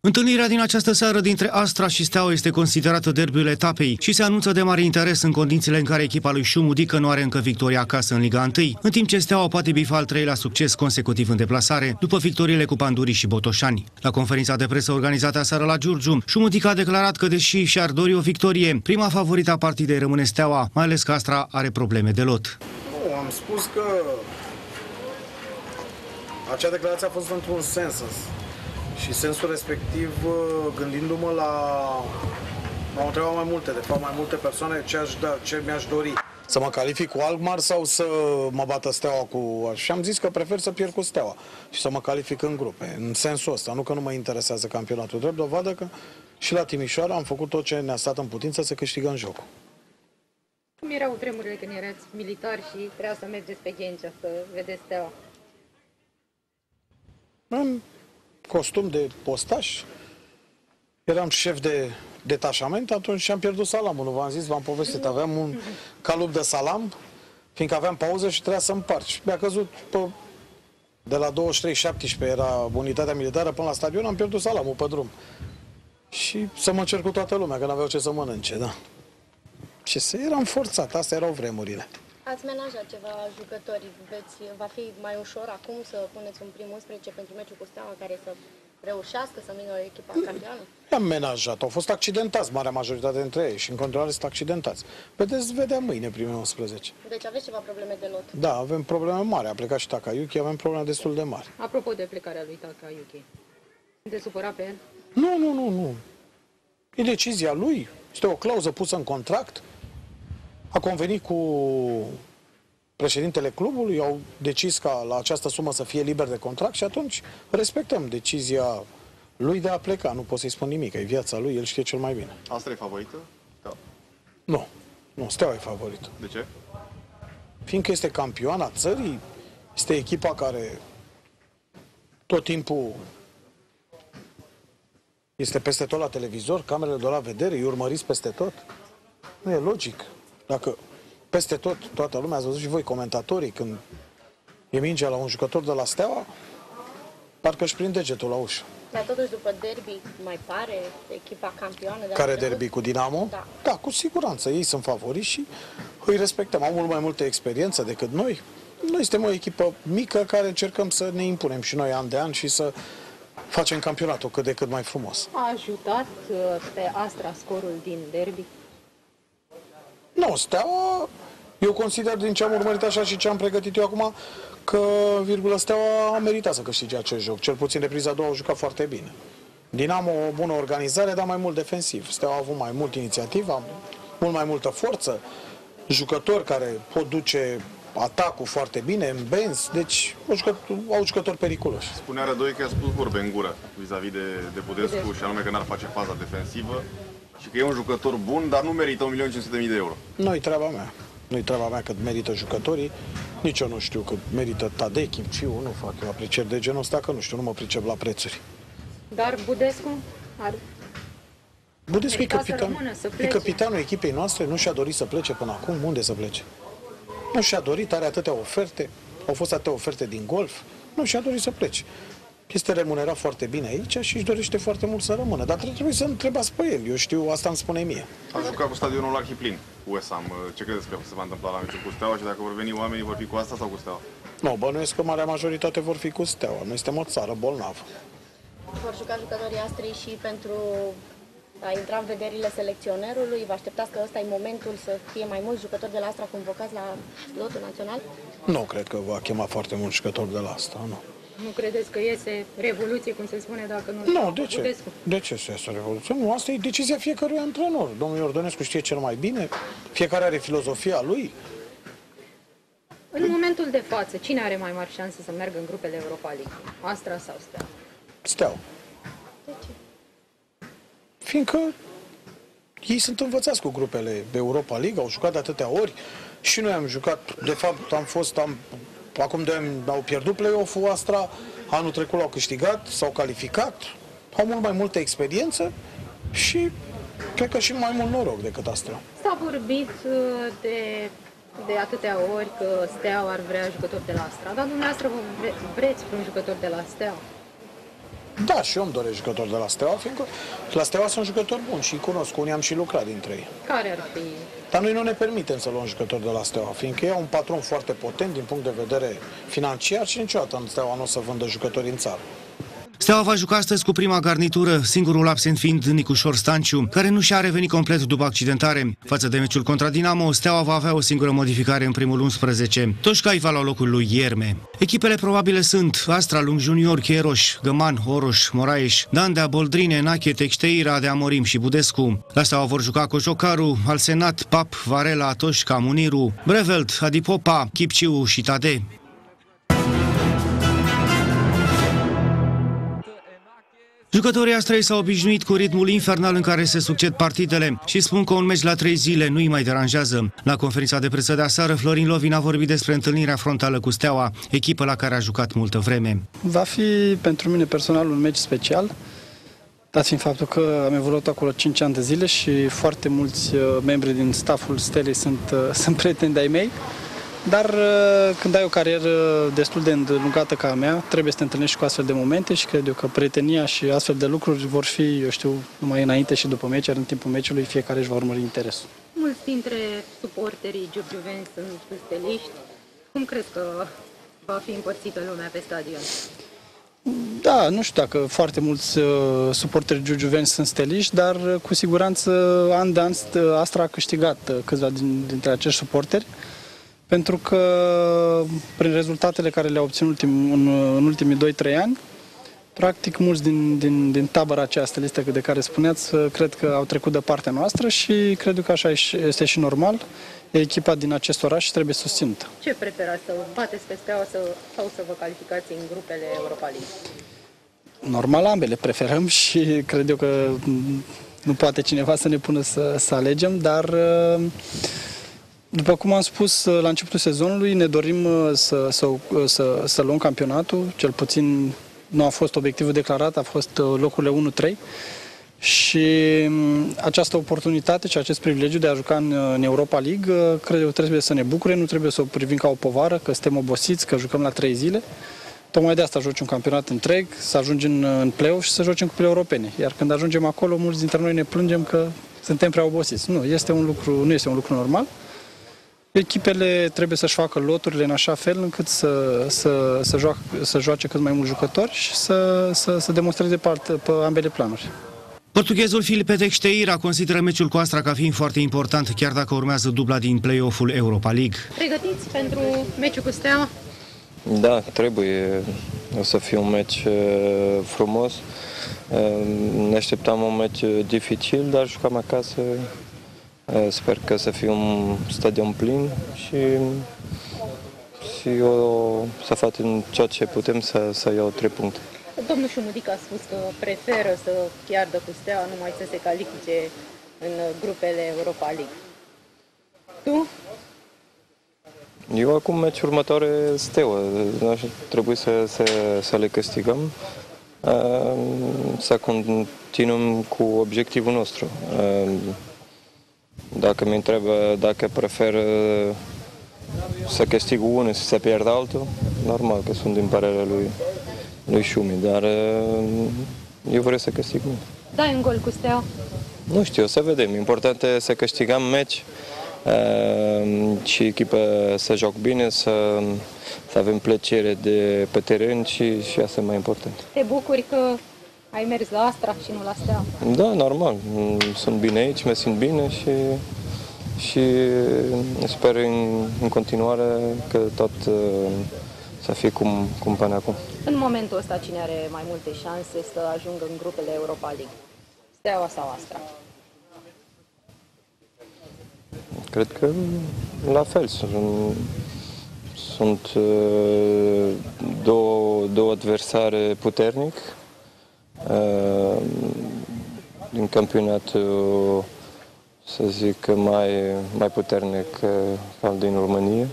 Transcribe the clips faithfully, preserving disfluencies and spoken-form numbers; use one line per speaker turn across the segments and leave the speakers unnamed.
Întâlnirea din această seară dintre Astra și Steaua este considerată derbiul etapei și se anunță de mare interes în condițiile în care echipa lui Șumudică nu are încă victoria acasă în Liga unu, în timp ce Steaua poate bifa al treilea succes consecutiv în deplasare, după victoriile cu Pandurii și Botoșani. La conferința de presă organizată aseară la Giurgiu, Șumudică a declarat că, deși și-ar dori o victorie, prima favorită a partidei rămâne Steaua, mai ales că Astra are probleme de lot.
Nu, am spus că acea declarație a fost într-un sens. Și sensul respectiv, gândindu-mă la... m-au întrebat mai multe, de fapt mai multe persoane, ce, aș da, ce mi-aș dori. Să mă calific cu Alkmaar sau să mă bată Steaua cu... Și am zis că prefer să pierd cu Steaua și să mă calific în grupe, în sensul ăsta. Nu că nu mă interesează campionatul, drept dovadă că și la Timișoara am făcut tot ce ne-a stat în putință să câștigăm jocul.
Cum erau vremurile când erați militari și trebuia să mergeți pe Ghencea să vedeți Steaua?
În costum de postaș, eram șef de detașament atunci și am pierdut salamul, nu v-am zis, v-am povestit, aveam un calup de salam, fiindcă aveam pauză și trebuia să împarci. Mi-a căzut pe, de la douăzeci și trei șaptesprezece, era unitatea militară, până la stadion, am pierdut salamul pe drum. Și să mă cer cu toată lumea, că n-aveau ce să mănânce, da. Și să eram forțat, astea erau vremurile.
Ați menajat ceva jucători, veți, va fi mai ușor acum să puneți un prim unsprezece pentru meciul cu Steaua care să reușească să vină o echipă campioană?
I-am menajat, au fost accidentați, marea majoritate dintre ei și în continuare sunt accidentați. Vedeți, vedem mâine primul unsprezece.
Deci aveți ceva probleme de lot?
Da, avem probleme mari, a plecat și Takayuki, avem probleme destul de mari.
Apropo de plecarea lui Takayuki, sunteți supărat pe el?
Nu, nu, nu, nu. E decizia lui, este o clauză pusă în contract. A convenit cu președintele clubului, au decis ca la această sumă să fie liber de contract și atunci respectăm decizia lui de a pleca. Nu pot să-i spun nimic, e viața lui, el știe cel mai bine.
Astra e favorită? Da.
Nu, nu, Steaua e favorită.
De ce?
Fiindcă este campioana țării, este echipa care tot timpul este peste tot la televizor, camerele de la vedere, îi urmăriți peste tot. Nu e logic. Dacă peste tot, toată lumea, ați văzut și voi, comentatorii, când e mingea la un jucător de la Steaua, parcă își prind degetul la ușă.
Dar totuși, după derby, mai pare echipa campioană? De
Care derby, cu Dinamo?
Da.
Da, cu siguranță. Ei sunt favoriți și îi respectăm. Au mult mai multă experiență decât noi. Noi suntem o echipă mică care încercăm să ne impunem și noi an de an și să facem campionatul cât de cât mai frumos.
A ajutat pe Astra scorul din derby?
Nu, Steaua, eu consider din ce am urmărit așa și ce am pregătit eu acum, că, virgulă, Steaua a meritat să câștige acest joc. Cel puțin repriza a doua au jucat foarte bine. Dinamo o bună organizare, dar mai mult defensiv. Steaua a avut mai mult inițiativă, mult mai multă forță, jucători care pot duce atacul foarte bine, în benzi, deci au jucători, au jucători periculoși.
Spunea Rădoi că a spus vorbe în gură vis-a-vis de, de Budescu și anume că n-ar face faza defensivă și că e un jucător bun, dar nu merită un milion cinci sute de mii de euro.
Nu-i treaba mea. Nu-i treaba mea cât merită jucătorii, nici eu nu știu cât merită Tadei, Chimciu, nu fac eu aprecieri de genul ăsta, că nu știu, nu mă pricep la prețuri.
Dar Budescu ar...
Budescu e, capitan,
rămână,
e capitanul echipei noastre, nu și-a dorit să plece până acum, unde să plece? Nu și-a dorit, are atâtea oferte, au fost atâtea oferte din golf, nu și-a dorit să plece. Este remunerat foarte bine aici și își dorește foarte mult să rămână, dar trebuie să întrebați pe el, eu știu, asta îmi spune mie.
A jucat cu stadionul Arhiplin, cu West Ham. Ce credeți că se va întâmpla la meciul cu Steaua și dacă vor veni oamenii, vor fi cu asta sau cu Steaua?
Nu, bănuiesc că marea majoritate vor fi cu Steaua, noi suntem o țară bolnavă.
Vor juca jucătorii Astrei și pentru a intra în vederile selecționerului? Vă așteptați că ăsta e momentul să fie mai mulți jucători de la Astra convocați la lotul național? Nu
cred că va chema foarte mulți jucători de la Astra, nu.
Nu credeți că iese revoluție, cum se spune, dacă nu...
Nu, de ce? Budescu? De ce să iasă revoluție? Nu, asta e decizia fiecărui antrenor. Domnul Iordănescu știe cel mai bine, fiecare are filozofia lui.
În momentul de față, cine are mai mari șanse să meargă în grupele Europa League? Astra sau Steaua?
Steaua.
De ce?
Fiindcă ei sunt învățați cu grupele Europa League, au jucat de atâtea ori și noi am jucat, de fapt am fost, am, acum doi ani au pierdut play-off-ul Astra, anul trecut l-au câștigat, s-au calificat, au mult mai multă experiență și cred că și mai mult noroc decât Astra.
S-a vorbit de, de atâtea ori că Steaua ar vrea jucători de la Astra, dar dumneavoastră vreți un jucător de la Steaua?
Da, și eu îmi doresc jucători de la Steaua, fiindcă la Steaua sunt jucători buni și îi cunosc, unii am și lucrat dintre ei.
Care ar fi?
Dar noi nu ne permitem să luăm jucători de la Steaua, fiindcă e un patron foarte potent din punct de vedere financiar și niciodată în Steaua nu o să vândă jucători în țară.
Steaua va juca astăzi cu prima garnitură, singurul absent fiind Nicușor Stanciu, care nu și-a revenit complet după accidentare. Față de meciul contra Dinamo, Steaua va avea o singură modificare în primul unsprezece. Toșcai va lua locul lui Ierme. Echipele probabile sunt Astra, Lung Junior, Chieroș, Găman, Oroș, Moraes, Dandea, Boldrine, Nache, Texteira, de Amorim și Budescu. La Steaua vor juca Cojocaru, Alsenat, Pap, Varela, Toșca, Muniru, Brevelt, Adipopa, Chipciu și Tade. Jucătorii Astrei s-au obișnuit cu ritmul infernal în care se succed partidele și spun că un meci la trei zile nu îi mai deranjează. La conferința de presă de aseară, Florin Lovin a vorbit despre întâlnirea frontală cu Steaua, echipă la care a jucat multă vreme.
Va fi pentru mine personal un meci special, dat fiind faptul că am evoluat acolo cinci ani de zile și foarte mulți membri din stafful Stelei sunt, sunt prieteni de-ai mei. Dar când ai o carieră destul de îndelungată ca a mea, trebuie să te întâlnești cu astfel de momente și cred eu că prietenia și astfel de lucruri vor fi, eu știu, numai înainte și după meci, iar în timpul meciului fiecare își va urmări interesul.
Mulți dintre suporterii giurgiuveni sunt steliști. Cum crezi că va fi împărțită lumea pe stadion?
Da, nu știu dacă foarte mulți uh, suporteri giurgiuveni sunt steliști, dar uh, cu siguranță an de an Astra a câștigat uh, câțiva din, dintre acești suporteri. Pentru că prin rezultatele care le-au obținut în, în ultimii doi trei ani, practic mulți din, din, din tabăra aceasta listă de care spuneați, cred că au trecut de partea noastră și cred că așa este și normal. E echipa din acest oraș și trebuie susținută.
Ce preferați, să bateți pe Steaua sau să vă calificați în grupele Europa League?
Normal, ambele preferăm și cred eu că nu poate cineva să ne pună să, să alegem, dar după cum am spus la începutul sezonului, ne dorim să, să, să, să luăm campionatul, cel puțin nu a fost obiectivul declarat, a fost locurile unu trei și această oportunitate și acest privilegiu de a juca în, în Europa League, cred eu trebuie să ne bucure, nu trebuie să o privim ca o povară, că suntem obosiți, că jucăm la trei zile. Tocmai de asta joci un campionat întreg, să ajungi în, în play-off și să joci în cupele europene. Iar când ajungem acolo, mulți dintre noi ne plângem că suntem prea obosiți. Nu, este un lucru, nu este un lucru normal. Echipele trebuie să-și facă loturile în așa fel încât să, să, să, joacă, să joace cât mai mulți jucători și să, să, să demonstreze parte pe ambele planuri.
Portughezul Filipe Texteira consideră meciul cu Astra ca fiind foarte important, chiar dacă urmează dubla din play-off-ul Europa League.
Pregătiți pentru meciul cu Steaua?
Da, trebuie. O să fie un meci frumos. Ne așteptam un meci dificil, dar jucam acasă. Sper că să fie un stadion plin și, și eu să facem ceea ce putem să, să iau trei puncte.
Domnul Șumudic a spus că preferă să piardă cu Steaua numai să se califice în grupele Europa League. Tu?
Eu acum meciul următoare Steaua. Trebuie să, să, să le câștigăm, să continuăm cu obiectivul nostru. Dacă mă întreabă dacă prefer să câștig unul și să pierd altul, normal că sunt din părerea lui, lui Șumi, dar eu vreau să câștig unul.
Dai un gol cu Steaua?
Nu știu, să vedem. Important e să câștigăm meci și echipa să joc bine, să, să avem plăcere de pe teren și, și asta e mai important.
Te bucuri că ai mers la Astra și nu la Steaua?
Da, normal. Sunt bine aici, mă simt bine și, și sper în, în continuare că tot să fie cum, cum până acum.
În momentul ăsta, cine are mai multe șanse să ajungă în grupele Europa League? Steaua sau Astra?
Cred că la fel. Sunt, sunt două, două adversare puternic. Din campionatul, să zic, mai, mai puternic ca din România.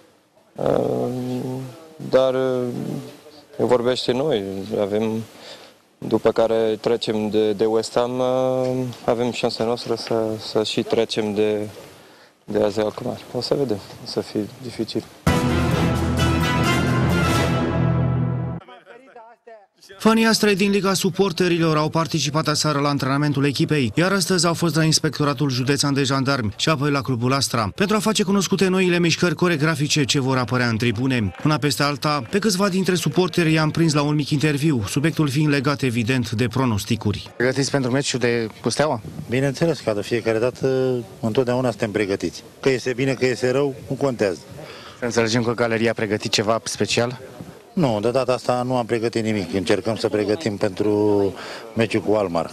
Dar vorbește noi, avem, după care trecem de, de West Ham, avem șansa noastră să, să și trecem de, de Azia Alkmaar. O să vedem, o să fie dificil.
Fanii Astrei din Liga Suporterilor au participat aseară la antrenamentul echipei, iar astăzi au fost la Inspectoratul Județean de Jandarmi și apoi la Clubul Astra, pentru a face cunoscute noile mișcări coregrafice ce vor apărea în tribune. Una peste alta, pe câțiva dintre suporteri i-am prins la un mic interviu, subiectul fiind legat evident de pronosticuri.
Pregătiți pentru meciul de cu Steaua?
Bineînțeles, ca de fiecare dată, întotdeauna suntem pregătiți. Că iese bine, că iese rău, nu contează.
Să înțelegem că galeria a pregătit ceva special?
Nu, de data asta nu am pregătit nimic. Încercăm să pregătim pentru meciul cu Almar.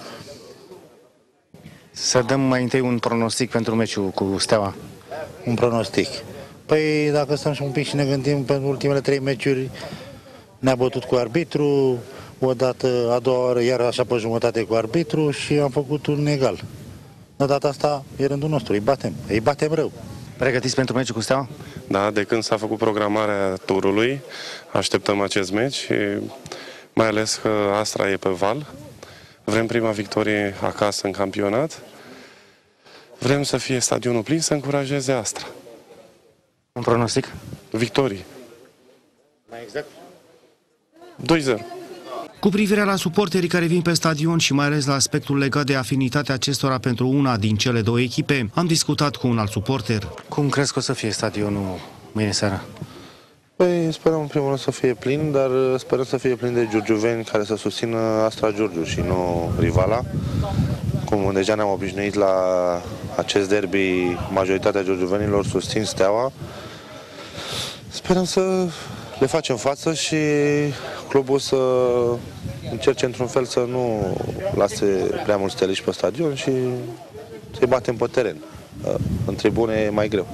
Să dăm mai întâi un pronostic pentru meciul cu Steaua.
Un pronostic. Păi dacă stăm și un pic și ne gândim, pentru ultimele trei meciuri ne-a bătut cu arbitru, o dată, a doua oară iar așa pe jumătate cu arbitru și am făcut un egal. De data asta e rândul nostru, îi batem, îi batem rău.
Pregătiți pentru meciul cu Steaua?
Da, de când s-a făcut programarea turului, așteptăm acest meci și mai ales că Astra e pe val. Vrem prima victorie acasă în campionat. Vrem să fie stadionul plin, să încurajeze Astra.
Un pronostic?
Victorie.
Mai exact?
doi zero.
Cu privire la suporterii care vin pe stadion și mai ales la aspectul legat de afinitatea acestora pentru una din cele două echipe, am discutat cu un alt suporter.
Cum crezi că o să fie stadionul mâine seara?
Păi sperăm în primul rând să fie plin, dar sperăm să fie plin de giurgiuveni care să susțină Astra Giurgiu și nu rivala. Cum deja ne-am obișnuit la acest derby, majoritatea giurgiuvenilor susțin Steaua. Sperăm să le facem față și clubul să încerce într-un fel să nu lase prea mulți steliși pe stadion și să-i batem pe teren. În tribune e mai greu.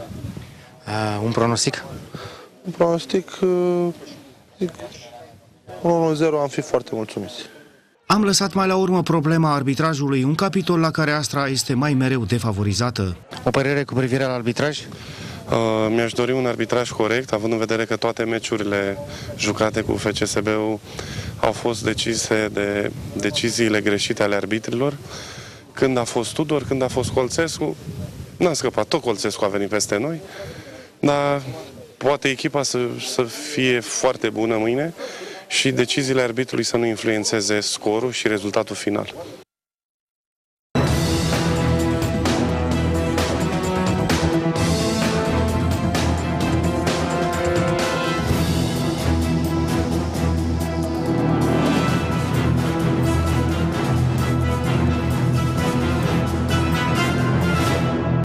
Uh, un pronostic?
Un pronostic, zic, unu zero, am fi foarte mulțumiți.
Am lăsat mai la urmă problema arbitrajului, un capitol la care Astra este mai mereu defavorizată.
O părere cu privire la arbitraj?
Uh, mi-aș dori un arbitraj corect, având în vedere că toate meciurile jucate cu F C S B-ul au fost decise de deciziile greșite ale arbitrilor. Când a fost Tudor, când a fost Colțescu, n-a scăpat, tot Colțescu a venit peste noi, dar poate echipa să, să fie foarte bună mâine și deciziile arbitrului să nu influențeze scorul și rezultatul final.